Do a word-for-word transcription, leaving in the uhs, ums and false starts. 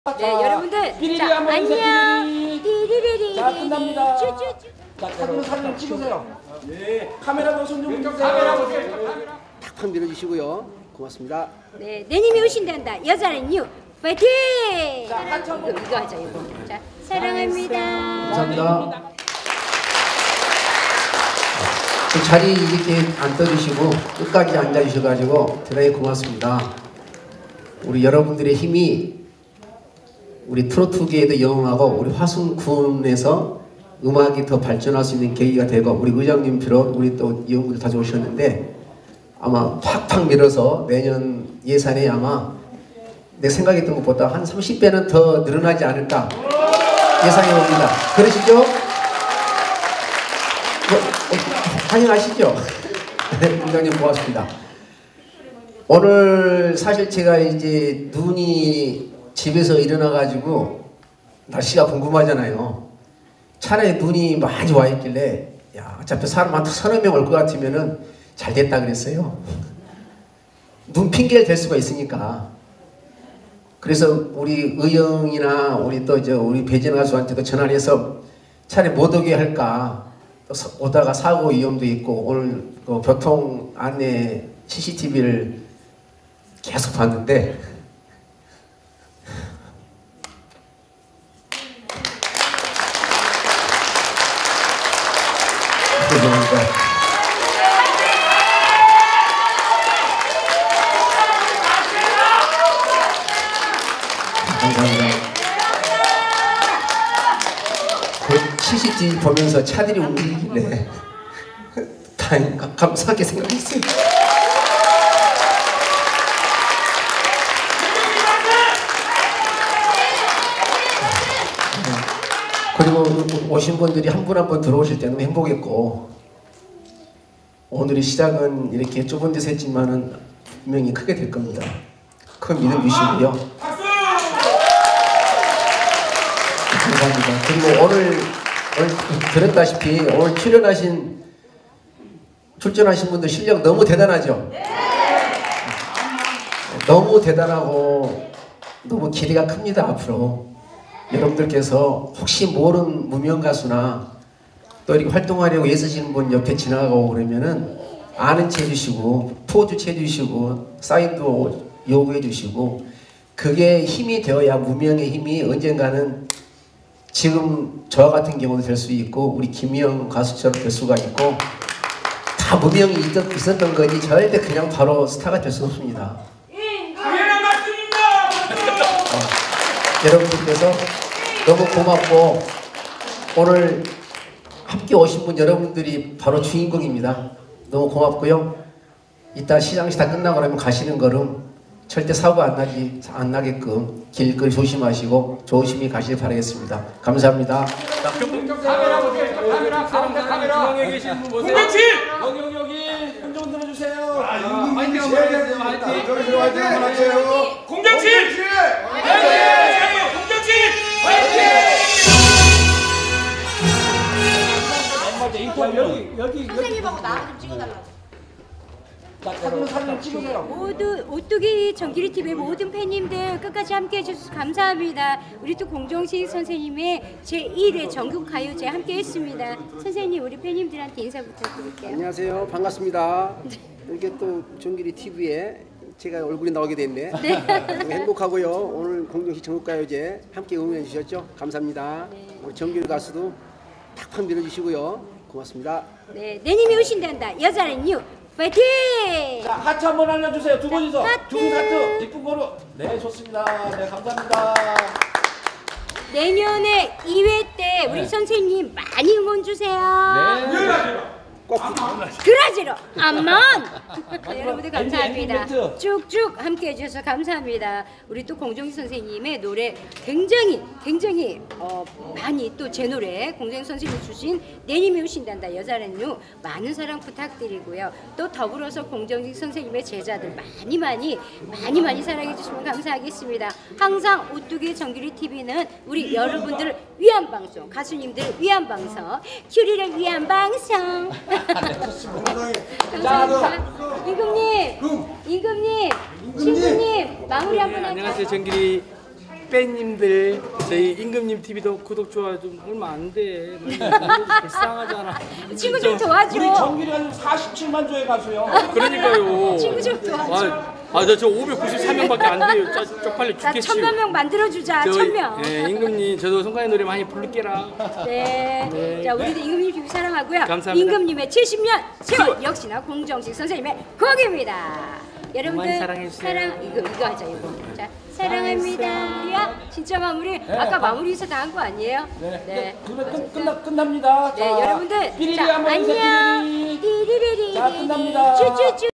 네, 여러분들. 자, 안녕. 띠리리리리. 자, 끝납니다. 쭈쭈쭈. 자, 사진 사진 찍으세요. 네. 카메라 손 좀 주세요. 카메라 보세요. 탁 밀어주시고요. 고맙습니다. 네, 내님이 오신단다. 여자는 유. 파이팅! 자, 한참 이거, 이거 하자, 이거. 자, 사랑합니다. 감사합니다. 그 자리 이렇게 앉아주시고 끝까지 앉아주셔가지고 대단히 고맙습니다. 우리 여러분들의 힘이 우리 트로트계에도 영웅하고 우리 화순군에서 음악이 더 발전할 수 있는 계기가 되고 우리 의장님 비롯 우리 또 이용분들 다 오셨는데 아마 팍팍 밀어서 내년 예산에 아마 내 생각했던 것보다 한 삼십 배는 더 늘어나지 않을까 예상해 봅니다. 그러시죠? 뭐, 어, 환영하시죠? 네, 의장님 고맙습니다. 오늘 사실 제가 이제 눈이 집에서 일어나가지고 날씨가 궁금하잖아요. 차라리 눈이 많이 와 있길래 야 어차피 사람 한 서너 명 올 것 같으면은 잘 됐다 그랬어요. 눈 핑계를 댈 수가 있으니까. 그래서 우리 의영이나 우리 또 이제 우리 배진 가수한테도 전화를 해서 차라리 못 오게 할까. 또 오다가 사고 위험도 있고 오늘 그 교통 안내 씨씨티비를 계속 봤는데 감사합니다. 그 씨씨티비 보면서 차들이 움직이길래 다행히 감사하게 생각했어요. 그리고 오신 분들이 한 분 한 분 들어오실 때는 행복했고 오늘의 시작은 이렇게 좁은 데서 했지만은 분명히 크게 될 겁니다. 큰 믿음 주시고요. 감사합니다. 그리고 오늘, 오늘 들었다시피 오늘 출연하신 출전하신 분들 실력 너무 대단하죠? 너무 대단하고 너무 기대가 큽니다. 앞으로 여러분들께서 혹시 모르는 무명 가수나 또 이렇게 활동하려고 애쓰시는 분 옆에 지나가고 그러면은 아는 체 해주시고 포즈 체 해주시고 사인도 요구해 주시고 그게 힘이 되어야 무명의 힘이 언젠가는 지금 저와 같은 경우도 될 수 있고 우리 김희영 가수처럼 될 수가 있고 다 무명이 있었던 거지 절대 그냥 바로 스타가 될 수 없습니다. 당연한 말씀입니다. 어, 여러분들께서 너무 고맙고 오늘 함께 오신 분 여러분들이 바로 주인공입니다. 너무 고맙고요. 이따 시상식 다 끝나고 나면 가시는 걸음 절대 사고 안 나기 안 나게끔 길거리 조심하시고 조심히 가시길 바라겠습니다. 감사합니다. 자, 카메라 보세요. 카메라, 가운데 카메라. 중앙에 계신 분 보세요. 홍정칠! 여기 여기 여기 손좀 들어주세요. 아, 화이팅 한번 해주세요. 화이팅. 저기서 화이팅 한번 하세요. 공정칠! 화이팅! 공정칠! 화이팅! 여기 여기 선생님하고 나 좀 찍어달라고. 자, 사진 사진 찍으세요. 모두 오뚜기 정기리티비의 모든 팬님들 끝까지 함께 해주셔서 감사합니다. 우리 또 공정식 선생님의 제일 회 전국가요제 함께 했습니다. 선생님 우리 팬님들한테 인사 부탁드릴게요. 안녕하세요. 반갑습니다. 이렇게 또 정기리 티비에 제가 얼굴이 나오게 됐네. 네. 행복하고요. 오늘 공정식 전국가요제 함께 응원해 주셨죠? 감사합니다. 네. 우리 정기리 가수도 탁팍 밀어주시고요. 고맙습니다. 네, 내님이 오신단다. 여자는 유. 파이팅! 자, 하트 한번 알려주세요. 두 분이서 하트. 두 분 하트 이쁜 거로. 네, 좋습니다. 네, 감사합니다. 내년에 이 회 때 우리 네. 선생님 많이 응원 주세요. 네. 꼭 그라지로 암만. 네, 여러분들 엔딩, 엔딩 감사합니다. 멘트. 쭉쭉 함께 해주셔서 감사합니다. 우리 또 공정희 선생님의 노래 굉장히 굉장히 어, 많이 또 제 노래 공정희 선생님 주신 내님이 오신단다 여자는요 많은 사랑 부탁드리고요. 또 더불어서 공정희 선생님의 제자들 많이 많이 많이 많이 사랑해 주시면 감사하겠습니다. 항상 오뚜기 정규리 티비는 우리 여러분들을 위한 방송, 가수님들을 위한 방송, 큐리를 위한 방송. 감사합니다. 임금님, 임금님, 친구님 마무리 한번 할까요? 안녕하세요. 정길이 팬님들 저희 임금님 티비도 구독 좋아요 좀 얼마 안 돼. 불쌍하잖아. 친구 좀 도와줘. 우리 정규리가 사십칠만 조회 가수요. 그러니까요. 친구 좀 도와줘. 아, 저, 저 오백구십삼 명밖에 안 돼요. 짜, 쪽팔려 자, 죽겠지요. 천만 명 만들어주자. 저, 천 명. 예, 임금님, 저도 송가인 노래 많이 부를게라. 네. 네. 자, 우리도 임금님 TV 사랑하고요. 감사합니다. 임금님의 칠십 년 세월 세월. 역시나 공정식 선생님의 곡입니다. 여러분들 많이 사랑해주세요. 사랑 이거 이거 하자 이거. 자, 사랑합니다. 우리야 진짜 마무리. 아까 마무리에서 다 한 거 아니에요? 네. 노래 끝, 끝나, 끝납니다. 네, 여러분들 삐리리 자, 한번 해주세요. 안녕. 삐리리. 띠리리리. 자, 끝납니다. 쭈쭈쭈.